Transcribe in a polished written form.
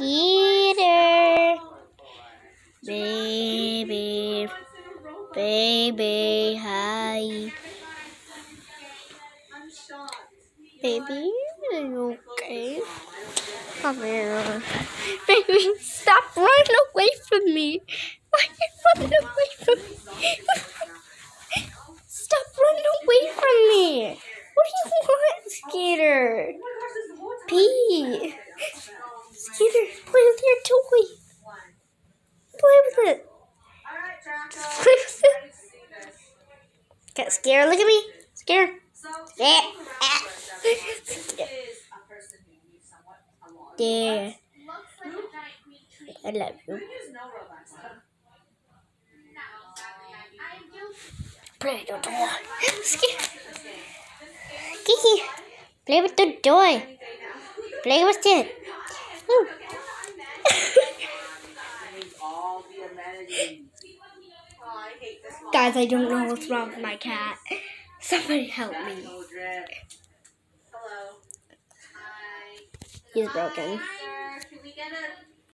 Skeeter. Baby. Baby, hi. Baby, are you okay? Come here. Baby, stop running away from me. Why are you running away from me? Stop running away from me. What do you want, Skeeter? Pee. Skeeter, play with your toy. Play with it. Just play with it. Get scared. Look at me. Scared. There. I love you. Play with the door. Scared. Kiki, play with the toy. Play with it. Guys, I don't know what's wrong with my cat. Somebody help me. He's broken.